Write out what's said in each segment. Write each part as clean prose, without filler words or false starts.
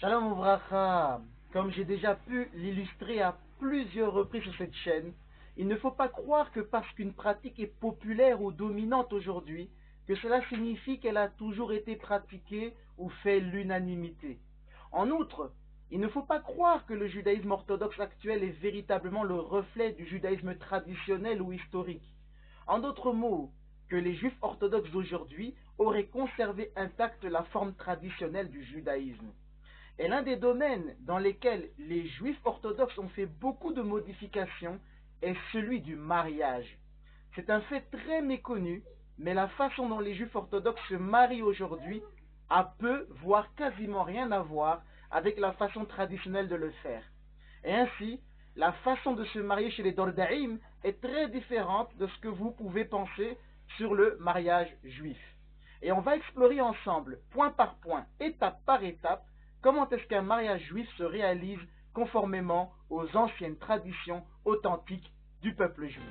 Shalom Ouvracha. Comme j'ai déjà pu l'illustrer à plusieurs reprises sur cette chaîne, il ne faut pas croire que parce qu'une pratique est populaire ou dominante aujourd'hui, que cela signifie qu'elle a toujours été pratiquée ou fait l'unanimité. En outre, il ne faut pas croire que le judaïsme orthodoxe actuel est véritablement le reflet du judaïsme traditionnel ou historique. En d'autres mots, que les juifs orthodoxes d'aujourd'hui auraient conservé intacte la forme traditionnelle du judaïsme. Et l'un des domaines dans lesquels les juifs orthodoxes ont fait beaucoup de modifications est celui du mariage. C'est un fait très méconnu, mais la façon dont les juifs orthodoxes se marient aujourd'hui a peu, voire quasiment rien à voir avec la façon traditionnelle de le faire. Et ainsi, la façon de se marier chez les Dordaïm est très différente de ce que vous pouvez penser sur le mariage juif. Et on va explorer ensemble, point par point, étape par étape, comment est-ce qu'un mariage juif se réalise conformément aux anciennes traditions authentiques du peuple juif.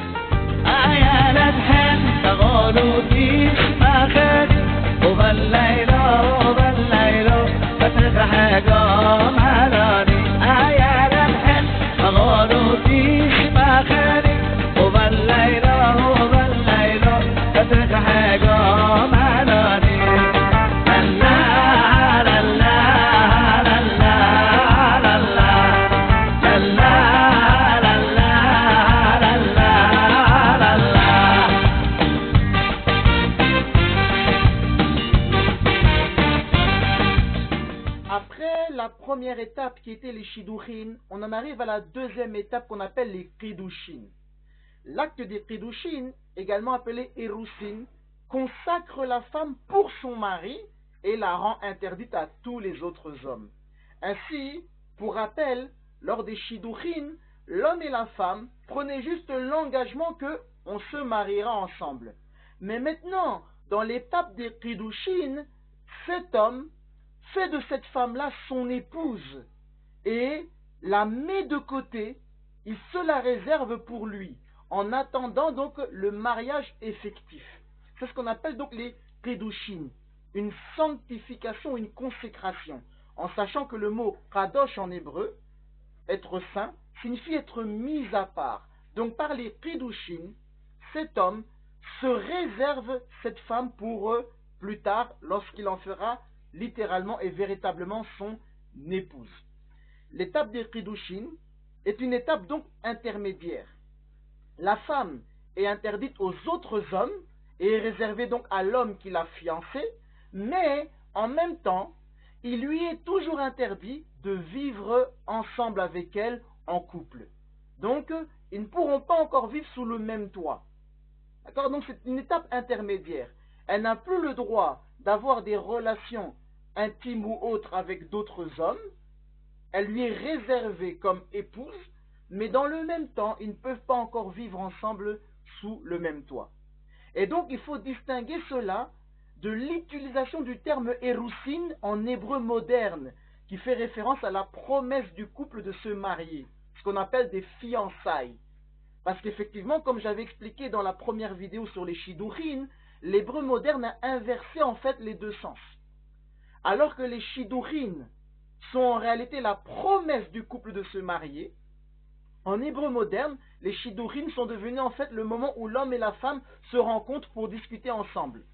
La première étape qui était les Shidduchin, on en arrive à la deuxième étape qu'on appelle les Kiddushin. L'acte des Kiddushin, également appelé Erusin, consacre la femme pour son mari et la rend interdite à tous les autres hommes. Ainsi, pour rappel, lors des Shidduchin, l'homme et la femme prenaient juste l'engagement qu'on se mariera ensemble. Mais maintenant, dans l'étape des Kiddushin, cet homme fait de cette femme-là son épouse et la met de côté, il se la réserve pour lui, en attendant donc le mariage effectif. C'est ce qu'on appelle donc les Kiddushin, une sanctification, une consécration, en sachant que le mot Kadosh en hébreu, être saint, signifie être mis à part. Donc par les Kiddushin, cet homme se réserve cette femme pour plus tard, lorsqu'il en fera littéralement et véritablement son épouse. L'étape des Kiddushin est une étape donc intermédiaire. La femme est interdite aux autres hommes et est réservée donc à l'homme qui l'a fiancée, mais en même temps, il lui est toujours interdit de vivre ensemble avec elle en couple. Donc, ils ne pourront pas encore vivre sous le même toit. D'accord? Donc, c'est une étape intermédiaire. Elle n'a plus le droit d'avoir des relations intime ou autre avec d'autres hommes, elle lui est réservée comme épouse, mais dans le même temps, ils ne peuvent pas encore vivre ensemble sous le même toit. Et donc, il faut distinguer cela de l'utilisation du terme Erusin en hébreu moderne, qui fait référence à la promesse du couple de se marier, ce qu'on appelle des fiançailles. Parce qu'effectivement, comme j'avais expliqué dans la première vidéo sur les Shidduchin, l'hébreu moderne a inversé en fait les deux sens. Alors que les Shidduchin sont en réalité la promesse du couple de se marier, en hébreu moderne, les Shidduchin sont devenus en fait le moment où l'homme et la femme se rencontrent pour discuter ensemble.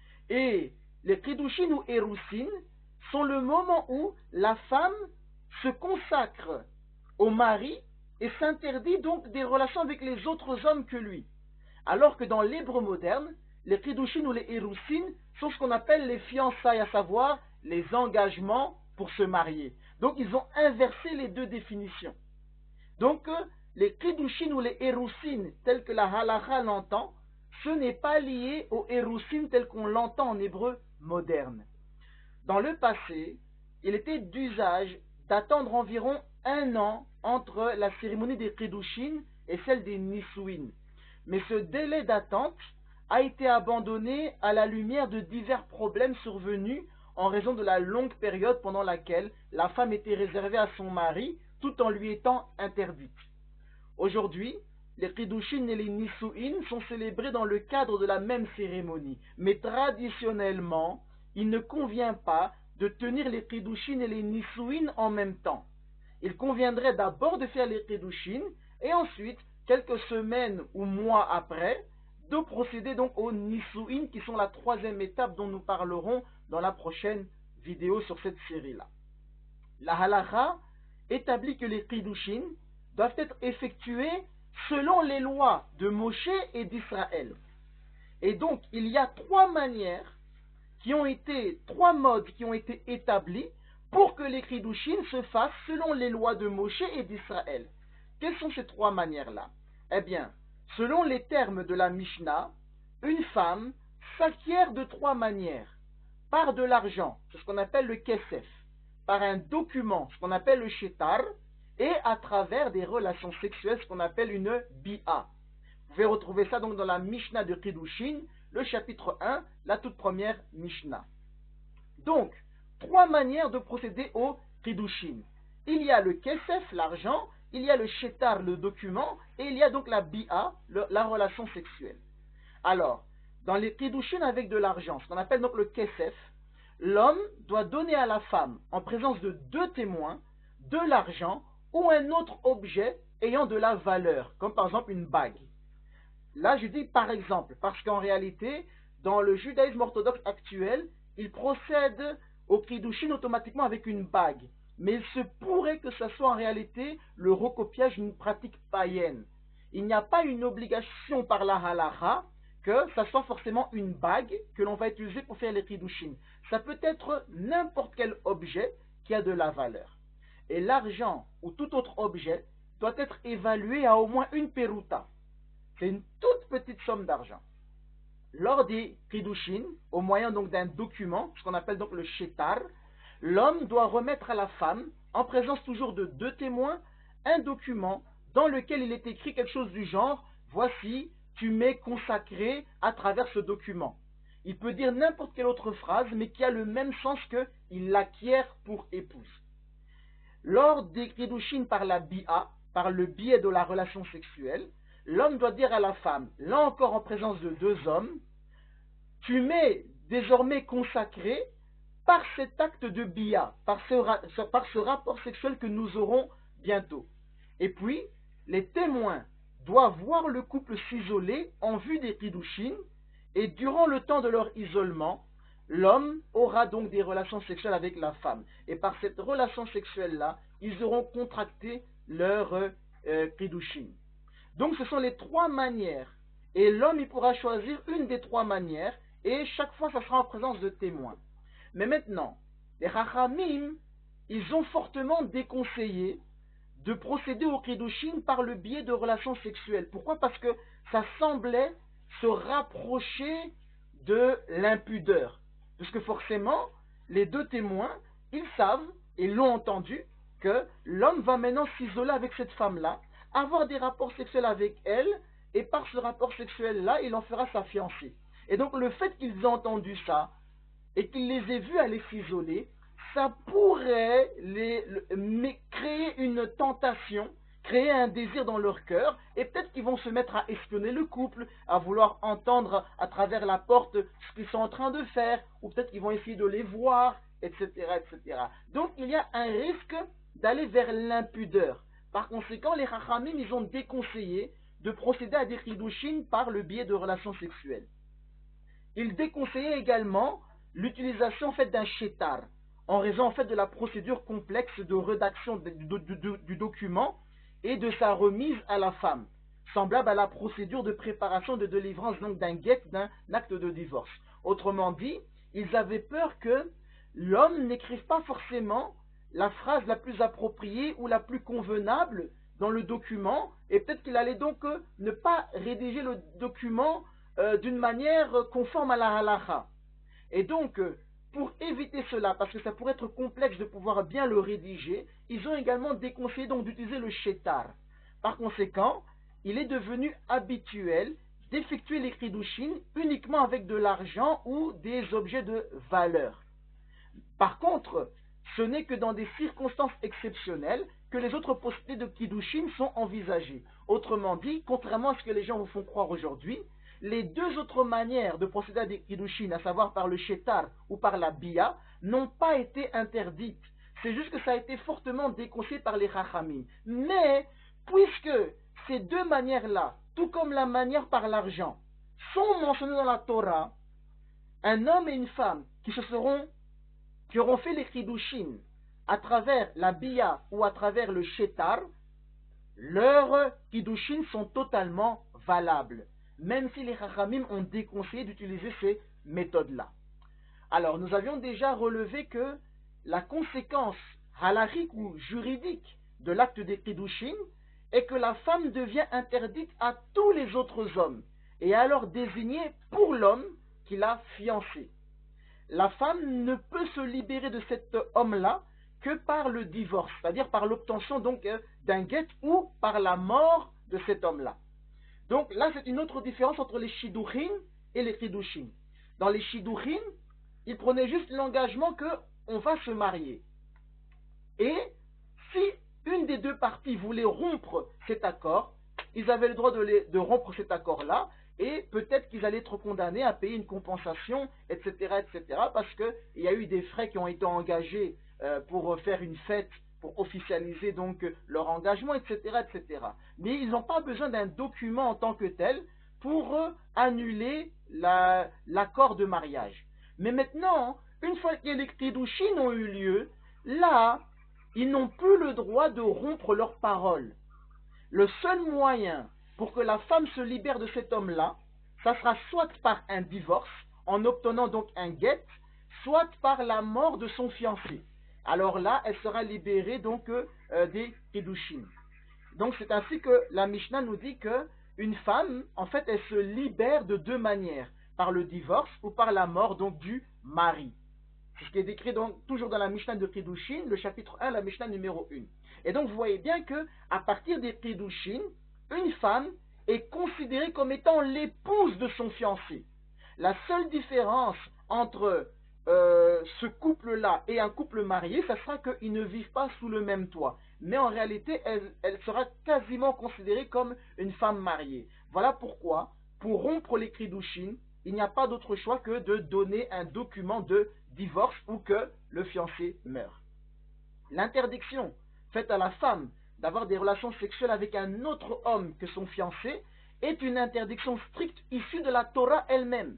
Et les Kiddushin ou Erusin sont le moment où la femme se consacre au mari et s'interdit donc des relations avec les autres hommes que lui. Alors que dans l'hébreu moderne, les Kiddushin ou les Erusin sont ce qu'on appelle les fiançailles, à savoir les engagements pour se marier. Donc ils ont inversé les deux définitions. Donc les Kiddushin ou les Erusin tels que la halakha l'entend, ce n'est pas lié au Erusin tel qu'on l'entend en hébreu moderne. Dans le passé, il était d'usage d'attendre environ 1 an entre la cérémonie des Kiddushin et celle des Nisuin. Mais ce délai d'attente a été abandonné à la lumière de divers problèmes survenus en raison de la longue période pendant laquelle la femme était réservée à son mari tout en lui étant interdite. Aujourd'hui, les Kiddushin et les Nisuin sont célébrés dans le cadre de la même cérémonie, mais traditionnellement, il ne convient pas de tenir les Kiddushin et les Nisuin en même temps. Il conviendrait d'abord de faire les Kiddushin et ensuite, quelques semaines ou mois après, de procéder donc aux Nisuin qui sont la troisième étape dont nous parlerons dans la prochaine vidéo sur cette série-là. La halakha établit que les Kiddushin doivent être effectués selon les lois de Moshe et d'Israël. Et donc, il y a trois modes qui ont été établis pour que les Kiddushin se fassent selon les lois de Moshe et d'Israël. Quelles sont ces trois manières-là? Eh bien, selon les termes de la Mishnah, une femme s'acquiert de trois manières. Par de l'argent, c'est ce qu'on appelle le kesef, par un document, ce qu'on appelle le shetar, et à travers des relations sexuelles, ce qu'on appelle une bi'a. Vous pouvez retrouver ça donc dans la Mishnah de Kiddushin, le chapitre 1, la toute première Mishnah. Donc, trois manières de procéder au Kiddushin. Il y a le kesef, l'argent, il y a le shetar, le document, et il y a donc la bi'a, la relation sexuelle. Alors, dans les Kiddushin avec de l'argent, ce qu'on appelle donc le kesef, l'homme doit donner à la femme, en présence de deux témoins, de l'argent ou un autre objet ayant de la valeur, comme par exemple une bague. Là, je dis par exemple, parce qu'en réalité, dans le judaïsme orthodoxe actuel, il procède au Kiddushin automatiquement avec une bague. Mais il se pourrait que ce soit en réalité le recopiage d'une pratique païenne. Il n'y a pas une obligation par la halakha que ça soit forcément une bague que l'on va utiliser pour faire les Kiddushin. Ça peut être n'importe quel objet qui a de la valeur. Et l'argent ou tout autre objet doit être évalué à au moins une peruta. C'est une toute petite somme d'argent. Lors des Kiddushin, au moyen donc d'un document, ce qu'on appelle donc le shetar, l'homme doit remettre à la femme, en présence toujours de deux témoins, un document dans lequel il est écrit quelque chose du genre « Voici, tu m'es consacré à travers ce document ». Il peut dire n'importe quelle autre phrase, mais qui a le même sens que « il l'acquiert pour épouse ». Lors des Kiddushin par la bi'a, par le biais de la relation sexuelle, l'homme doit dire à la femme, là encore en présence de deux hommes, « Tu m'es désormais consacré par cet acte de bi'a, par ce rapport sexuel que nous aurons bientôt. » Et puis, les témoins doivent voir le couple s'isoler en vue des Kiddushin, et durant le temps de leur isolement, l'homme aura donc des relations sexuelles avec la femme. Et par cette relation sexuelle-là, ils auront contracté leur Kiddushin. Donc ce sont les trois manières. Et l'homme, il pourra choisir une des trois manières, et chaque fois, ça sera en présence de témoins. Mais maintenant, les Chachamim, ils ont fortement déconseillé de procéder au Kiddushin par le biais de relations sexuelles. Pourquoi? Parce que ça semblait se rapprocher de l'impudeur. Parce que forcément, les deux témoins, ils savent, et l'ont entendu, que l'homme va maintenant s'isoler avec cette femme-là, avoir des rapports sexuels avec elle, et par ce rapport sexuel-là, il en fera sa fiancée. Et donc le fait qu'ils aient entendu ça, et qu'il les ait vus aller s'isoler, ça pourrait créer une tentation, créer un désir dans leur cœur, et peut-être qu'ils vont se mettre à espionner le couple, à vouloir entendre à travers la porte ce qu'ils sont en train de faire, ou peut-être qu'ils vont essayer de les voir, etc., etc. Donc il y a un risque d'aller vers l'impudeur. Par conséquent, les Chachamim, ils ont déconseillé de procéder à des Kiddushin par le biais de relations sexuelles. Ils déconseillaient également l'utilisation en fait, d'un shetar, en raison en fait, de la procédure complexe de rédaction du document et de sa remise à la femme, semblable à la procédure de préparation de délivrance donc d'un get, d'un acte de divorce. Autrement dit, ils avaient peur que l'homme n'écrive pas forcément la phrase la plus appropriée ou la plus convenable dans le document, et peut-être qu'il allait donc ne pas rédiger le document d'une manière conforme à la halakha. Et donc, pour éviter cela, parce que ça pourrait être complexe de pouvoir bien le rédiger, ils ont également déconseillé donc d'utiliser le shetar. Par conséquent, il est devenu habituel d'effectuer les Kiddushin uniquement avec de l'argent ou des objets de valeur. Par contre, ce n'est que dans des circonstances exceptionnelles que les autres procédés de Kiddushin sont envisagés. Autrement dit, contrairement à ce que les gens vous font croire aujourd'hui, les deux autres manières de procéder à des kiddushin, à savoir par le shetar ou par la bia, n'ont pas été interdites. C'est juste que ça a été fortement déconseillé par les chachamim. Mais, puisque ces deux manières-là, tout comme la manière par l'argent, sont mentionnées dans la Torah, un homme et une femme qui auront fait les kiddushin à travers la bia ou à travers le shetar, leurs kiddushin sont totalement valables, même si les chachamim ont déconseillé d'utiliser ces méthodes-là. Alors, nous avions déjà relevé que la conséquence halachique ou juridique de l'acte des kiddushin est que la femme devient interdite à tous les autres hommes et est alors désignée pour l'homme qui l'a fiancée. La femme ne peut se libérer de cet homme-là que par le divorce, c'est-à-dire par l'obtention donc d'un guet ou par la mort de cet homme-là. Donc là, c'est une autre différence entre les shidduchin et les kiddushin. Dans les shidduchin, ils prenaient juste l'engagement qu'on va se marier. Et si une des deux parties voulait rompre cet accord, ils avaient le droit de rompre cet accord-là, et peut-être qu'ils allaient être condamnés à payer une compensation, etc., parce qu'il y a eu des frais qui ont été engagés pour faire une fête, pour officialiser donc leur engagement, etc., etc. Mais ils n'ont pas besoin d'un document en tant que tel pour annuler l'accord de mariage. Mais maintenant, une fois que les kiddushin ont eu lieu, là, ils n'ont plus le droit de rompre leurs paroles. Le seul moyen pour que la femme se libère de cet homme-là, ça sera soit par un divorce, en obtenant donc un guet, soit par la mort de son fiancé. Alors là, elle sera libérée donc des kiddushin. Donc c'est ainsi que la Mishnah nous dit que une femme, en fait, elle se libère de deux manières, par le divorce ou par la mort donc du mari. C'est ce qui est décrit donc toujours dans la Mishnah de Kiddushin, le chapitre 1, la Mishnah numéro 1. Et donc vous voyez bien que à partir des Kiddushin, une femme est considérée comme étant l'épouse de son fiancé. La seule différence entre ce couple-là et un couple marié, ça sera qu'ils ne vivent pas sous le même toit. Mais en réalité, elle sera quasiment considérée comme une femme mariée. Voilà pourquoi, pour rompre les Kiddushin, il n'y a pas d'autre choix que de donner un document de divorce ou que le fiancé meurt. L'interdiction faite à la femme d'avoir des relations sexuelles avec un autre homme que son fiancé est une interdiction stricte issue de la Torah elle-même.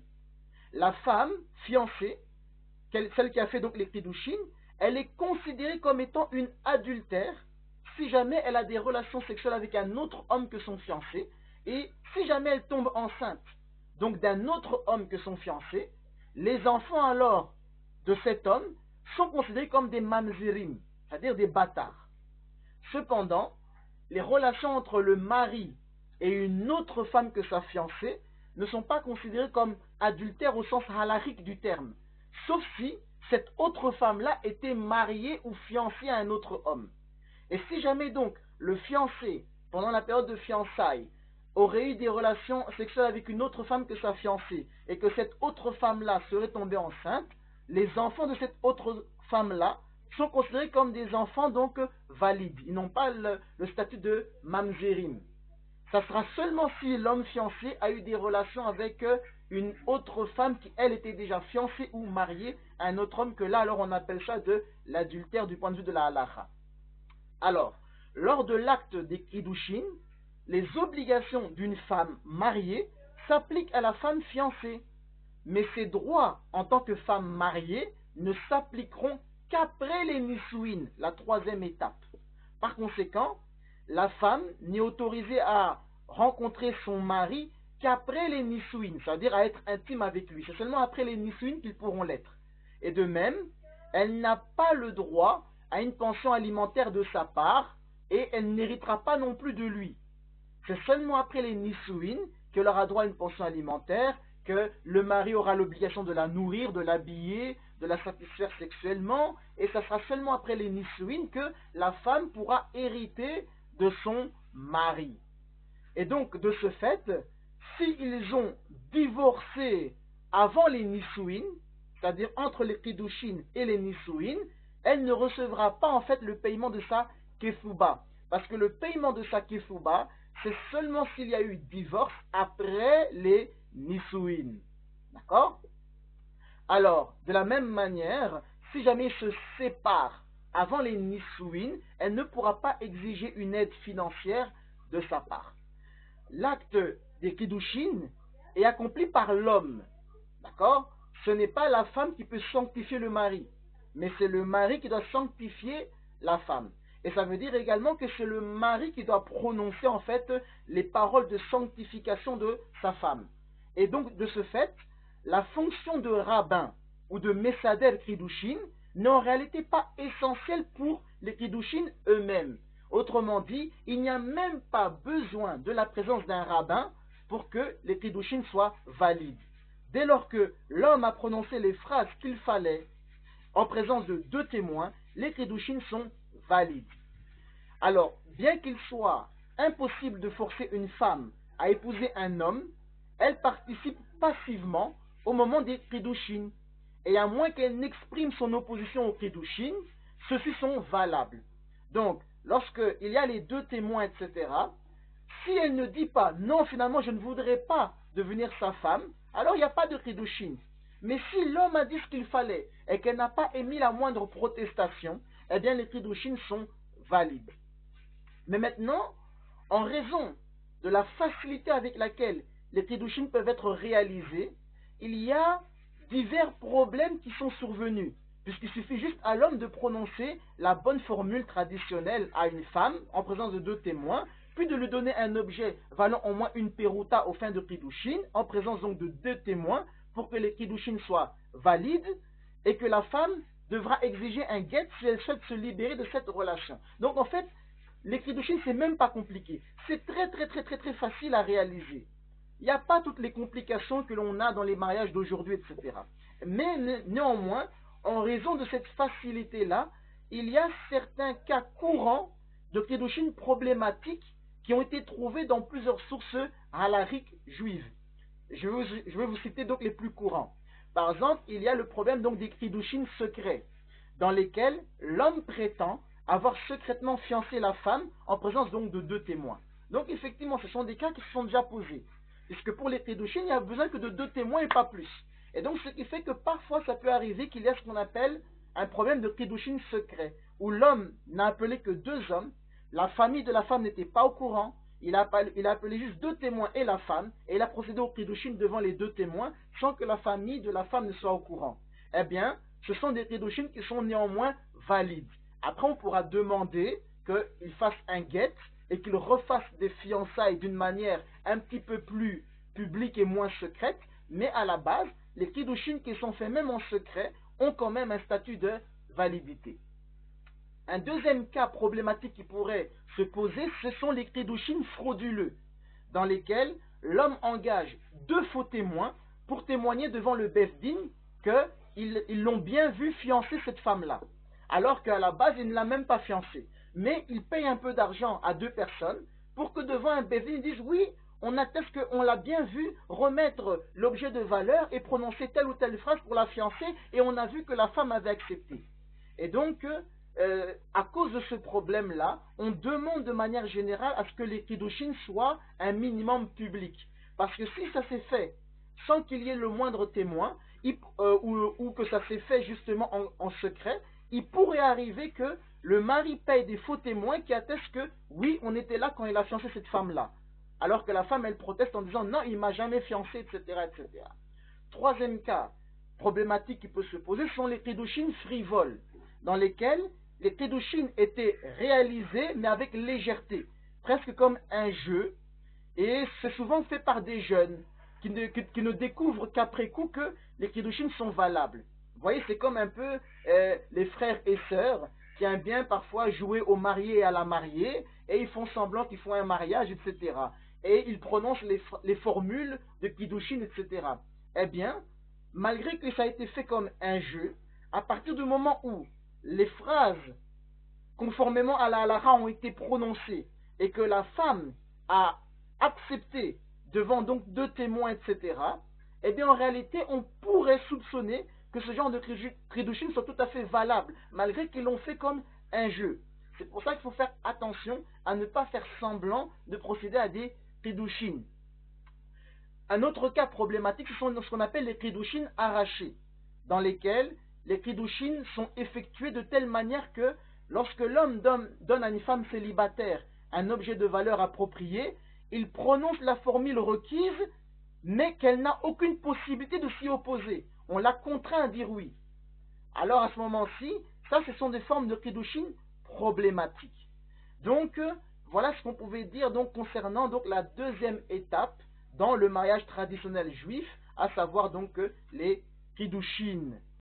La femme fiancée, celle qui a fait donc les kiddushin, elle est considérée comme étant une adultère si jamais elle a des relations sexuelles avec un autre homme que son fiancé, et si jamais elle tombe enceinte donc d'un autre homme que son fiancé, les enfants alors de cet homme sont considérés comme des mamzerim, c'est-à-dire des bâtards. Cependant, les relations entre le mari et une autre femme que sa fiancée ne sont pas considérées comme adultères au sens halachique du terme, sauf si cette autre femme-là était mariée ou fiancée à un autre homme. Et si jamais donc le fiancé, pendant la période de fiançailles, aurait eu des relations sexuelles avec une autre femme que sa fiancée, et que cette autre femme-là serait tombée enceinte, les enfants de cette autre femme-là sont considérés comme des enfants donc valides. Ils n'ont pas le statut de mamzerim. Ça sera seulement si l'homme fiancé a eu des relations avec une autre femme qui, elle, était déjà fiancée ou mariée à un autre homme, que là, alors on appelle ça de l'adultère du point de vue de la halacha. Alors, lors de l'acte des kiddushin, les obligations d'une femme mariée s'appliquent à la femme fiancée, mais ses droits en tant que femme mariée ne s'appliqueront qu'après les nisouin, la troisième étape. Par conséquent, la femme n'est autorisée à rencontrer son mari qu'après les nisouin, c'est-à-dire à être intime avec lui. C'est seulement après les nisouin qu'ils pourront l'être. Et de même, elle n'a pas le droit à une pension alimentaire de sa part et elle n'héritera pas non plus de lui. C'est seulement après les nisouin qu'elle aura droit à une pension alimentaire, que le mari aura l'obligation de la nourrir, de l'habiller, de la satisfaire sexuellement, et ça sera seulement après les nisouin que la femme pourra hériter de son mari. Et donc, de ce fait, s'ils ont divorcé avant les nisouin, c'est-à-dire entre les kiddushin et les nisouin, elle ne recevra pas en fait le paiement de sa kefuba. Parce que le paiement de sa kefuba, c'est seulement s'il y a eu divorce après les Nisuin. D'accord? Alors, de la même manière, si jamais il se sépare avant les Nisuin, elle ne pourra pas exiger une aide financière de sa part. L'acte des Kiddushin est accompli par l'homme. D'accord? Ce n'est pas la femme qui peut sanctifier le mari, mais c'est le mari qui doit sanctifier la femme. Et ça veut dire également que c'est le mari qui doit prononcer en fait les paroles de sanctification de sa femme. Et donc de ce fait, la fonction de rabbin ou de Messader Kiddushin n'est en réalité pas essentielle pour les Kiddushin eux-mêmes. Autrement dit, il n'y a même pas besoin de la présence d'un rabbin pour que les Kiddushin soient valides. Dès lors que l'homme a prononcé les phrases qu'il fallait en présence de deux témoins, les Kiddushin sont valides. Alors, bien qu'il soit impossible de forcer une femme à épouser un homme, elle participe passivement au moment des Kiddushin. Et à moins qu'elle n'exprime son opposition aux Kiddushin, ceux-ci sont valables. Donc, lorsqu'il y a les deux témoins, etc., si elle ne dit pas non, finalement, je ne voudrais pas devenir sa femme, alors il n'y a pas de Kiddushin. Mais si l'homme a dit ce qu'il fallait et qu'elle n'a pas émis la moindre protestation, eh bien les Kiddushin sont valides. Mais maintenant, en raison de la facilité avec laquelle les Kiddushin peuvent être réalisés, il y a divers problèmes qui sont survenus, puisqu'il suffit juste à l'homme de prononcer la bonne formule traditionnelle à une femme en présence de deux témoins, puis de lui donner un objet valant au moins une peruta aux fins de Kiddushin, en présence donc de deux témoins, pour que les Kiddushin soient valides, et que la femme devra exiger un guet si elle souhaite se libérer de cette relation. Donc en fait, les Kiddushin, c'est même pas compliqué. C'est très facile à réaliser. Il n'y a pas toutes les complications que l'on a dans les mariages d'aujourd'hui, etc. Mais néanmoins, en raison de cette facilité-là, il y a certains cas courants de Kiddushin problématiques qui ont été trouvés dans plusieurs sources halakhiques juives. Je vais vous citer donc les plus courants. Par exemple, il y a le problème donc des Kiddushin secrets, dans lesquels l'homme prétend avoir secrètement fiancé la femme en présence donc de deux témoins. Donc effectivement, ce sont des cas qui se sont déjà posés. Puisque pour les Kiddushin, il n'y a besoin que de deux témoins et pas plus. Et donc ce qui fait que parfois ça peut arriver qu'il y a ce qu'on appelle un problème de Kiddushin secret, où l'homme n'a appelé que deux hommes, la famille de la femme n'était pas au courant, il a appelé juste deux témoins et la femme, et il a procédé au Kiddushin devant les deux témoins, sans que la famille de la femme ne soit au courant. Eh bien, ce sont des Kiddushin qui sont néanmoins valides. Après, on pourra demander qu'il fasse un guet et qu'il refasse des fiançailles d'une manière un petit peu plus publique et moins secrète, mais à la base, les Kiddushin qui sont faits même en secret ont quand même un statut de validité. Un deuxième cas problématique qui pourrait se poser, ce sont les Kiddushin frauduleux, dans lesquels l'homme engage deux faux témoins pour témoigner devant le Beth Din qu'ils l'ont bien vu fiancer cette femme-là, alors qu'à la base, il ne l'a même pas fiancée. Mais il paye un peu d'argent à deux personnes pour que devant un Beth Din, ils disent oui, on atteste qu'on l'a bien vu remettre l'objet de valeur et prononcer telle ou telle phrase pour la fiancer, et on a vu que la femme avait accepté. Et donc, à cause de ce problème-là, on demande de manière générale à ce que les Kiddushin soient un minimum public. Parce que si ça s'est fait sans qu'il y ait le moindre témoin, ou que ça s'est fait justement en secret, il pourrait arriver que le mari paye des faux témoins qui attestent que oui, on était là quand il a fiancé cette femme-là. Alors que la femme, elle proteste en disant non, il m'a jamais fiancé, etc., etc. Troisième cas problématique qui peut se poser sont les Kiddushin frivoles, dans lesquels les Kiddushin étaient réalisés mais avec légèreté, presque comme un jeu, et c'est souvent fait par des jeunes qui ne découvrent qu'après coup que les Kiddushin sont valables. Vous voyez, c'est comme un peu les frères et sœurs qui aiment bien parfois jouer au marié et à la mariée, et ils font semblant qu'ils font un mariage, etc. Et ils prononcent les formules de Kiddushin, etc. Eh bien, malgré que ça a été fait comme un jeu, à partir du moment où les phrases conformément à la halakha ont été prononcées et que la femme a accepté devant donc deux témoins, etc., eh bien en réalité on pourrait soupçonner que ce genre de Kiddushin soit tout à fait valable, malgré qu'ils l'ont fait comme un jeu. C'est pour ça qu'il faut faire attention à ne pas faire semblant de procéder à des Kiddushin. Un autre cas problématique, ce sont ce qu'on appelle les kiddushin arrachés, dans lesquels les kiddushin sont effectués de telle manière que lorsque l'homme donne à une femme célibataire un objet de valeur approprié, il prononce la formule requise, mais qu'elle n'a aucune possibilité de s'y opposer. On l'a contraint à dire oui. Alors à ce moment-ci, ça ce sont des formes de kiddushin problématiques. Donc voilà ce qu'on pouvait dire donc concernant donc la deuxième étape dans le mariage traditionnel juif, à savoir donc les kiddushin.